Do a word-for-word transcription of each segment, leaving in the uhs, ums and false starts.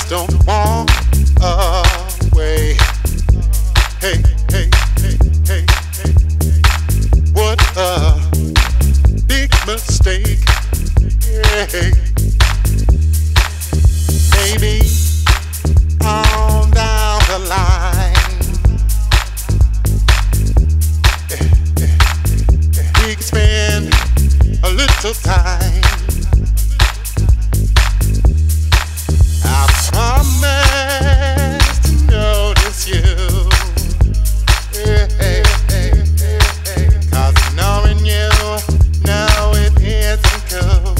don't walk away. Hey, hey, hey, hey, hey. What a big mistake. Hey. Maybe on down the line, we can spend a little time. I promise to notice you, hey, hey, hey, hey, 'cause knowing you, no, it isn't cool.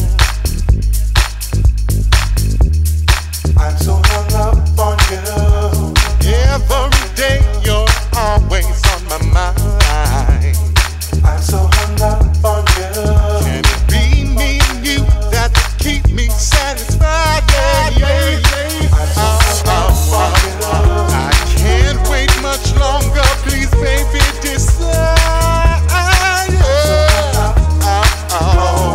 I'm so hung up on you. Every day you're always on my mind. I'm so hung up on you. Can it be me and you that keep me satisfied? Yeah, yeah, yeah. I'm so hung up on you. I can't wait much longer. Please, baby, decide. Oh, oh.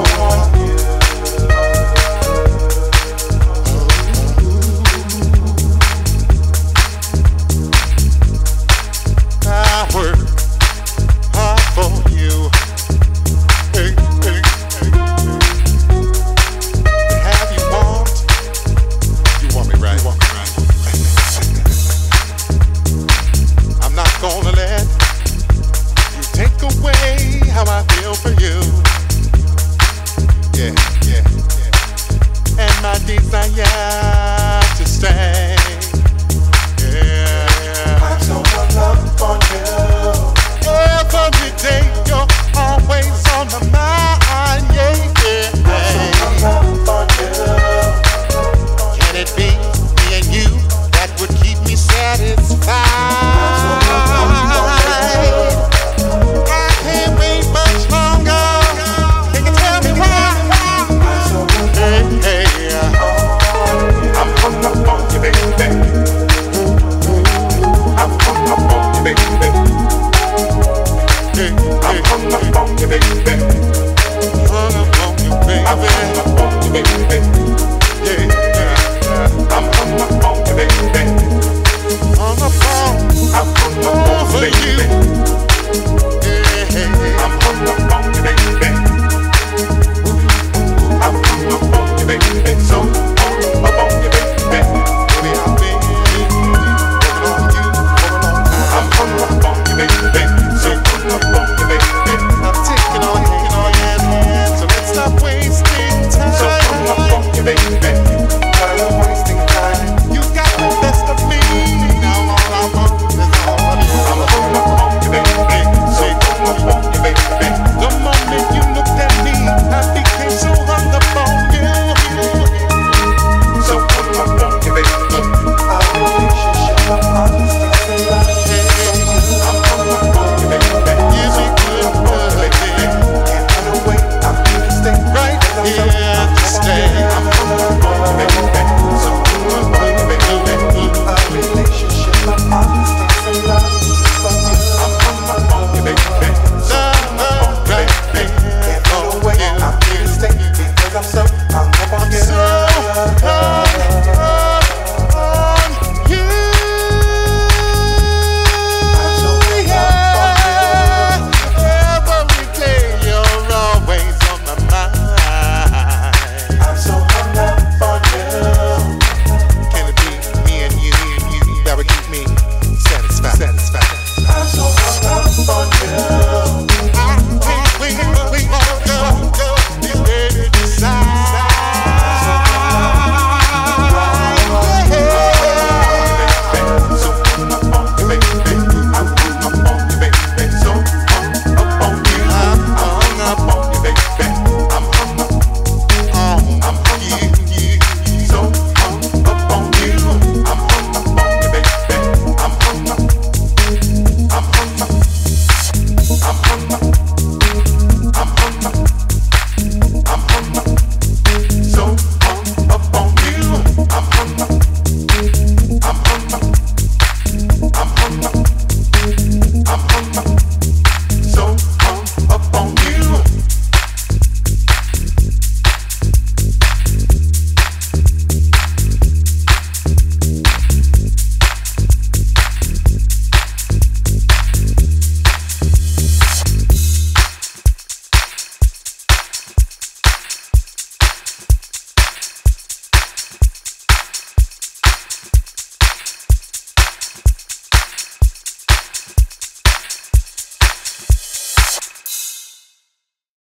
I work hard for you. Hey, hey, hey, hey. To have you want, you want me right. You want me right. I'm not gonna let you take away how I feel for you. Yeah, yeah, yeah. And my desire to stay.